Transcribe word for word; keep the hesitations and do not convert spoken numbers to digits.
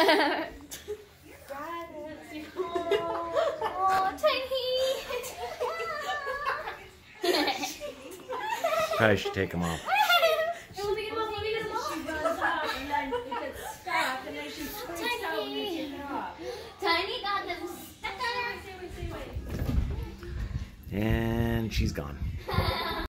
Oh, Tiny. Probably should take them off. Let me get them off, let me get them off. She runs up and then it gets stuck and then she freaks out when you take it off. Tiny got them stuck on her. And she's gone.